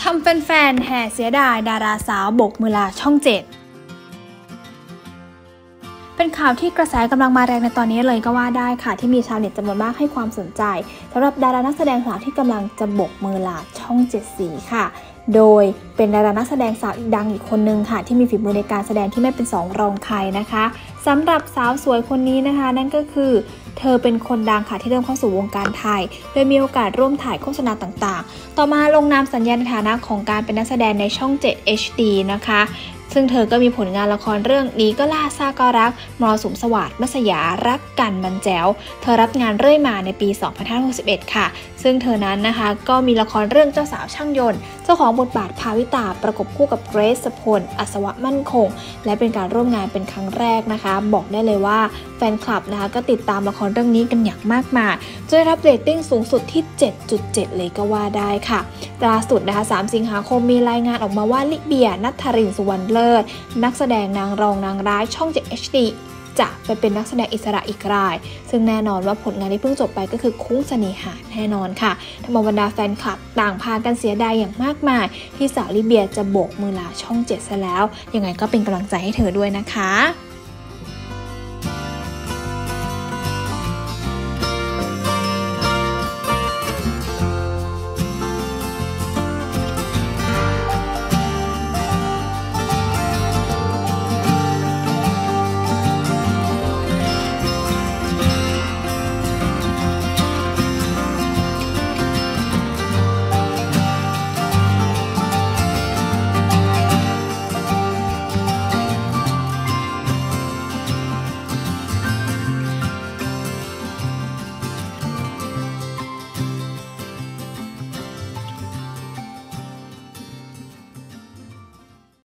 ำแฟนๆแห่เสียดายดาราสาวบกมือลาช่อง 7เป็นข่าวที่กระแสกำลังมาแรงในตอนนี้เลยก็ว่าได้ค่ะที่มีชาวเน็ตจำนวนมากให้ความสนใจสำหรับดารานักแสดงสาวที่กำลังจะบกมือลาช่อง 7 สีค่ะโดยเป็นดารานักแสดงสาวดังอีกคนนึงค่ะที่มีฝีมือในการแสดงที่ไม่เป็นสองรองใครนะคะสำหรับสาวสวยคนนี้นะคะนั่นก็คือเธอเป็นคนดังค่ะที่เริ่มเข้าสู่วงการไทยโดยมีโอกาสร่วมถ่ายโฆษณาต่างๆต่อมาลงนามสัญญาในฐานะของการเป็นนักแสดงในช่อง 7 HD นะคะซึ่งเธอก็มีผลงานละครเรื่องนี้ก็ล่าซาก็รักมรสุมสวัสดิ์มัสยารักกันมันแจ๋วเธอรับงานเรื่อยมาในปี 2561 ค่ะซึ่งเธอนั้นนะคะก็มีละครเรื่องเจ้าสาวช่างยนต์เจ้าของบทบาทภาวิตาประกบคู่กับเกรซพลอัศวะมั่นคงและเป็นการร่วมงานเป็นครั้งแรกนะคะบอกได้เลยว่าแฟนคลับนะคะก็ติดตามละครเรื่องนี้กันอย่างมากมายจนได้รับเรตติ้งสูงสุดที่ 7.7 เลยก็ว่าได้ค่ะล่าสุดนะคะ 3 สิงหาคมมีรายงานออกมาว่าลิเบียณัฐรินทร์สุวรรณเลิศนักแสดงนางรองนางร้ายช่อง 7 HD จะไปเป็นนักแสดงอิสระอีกรายซึ่งแน่นอนว่าผลงานที่เพิ่งจบไปก็คือคุ้งเสน่หาแน่นอนค่ะทำเอาบรรดาแฟนคลับต่างพากันเสียดายอย่างมากมายที่สาวลิเบียจะโบกมือลาช่อง 7 ซะแล้วยังไงก็เป็นกำลังใจให้เธอด้วยนะคะ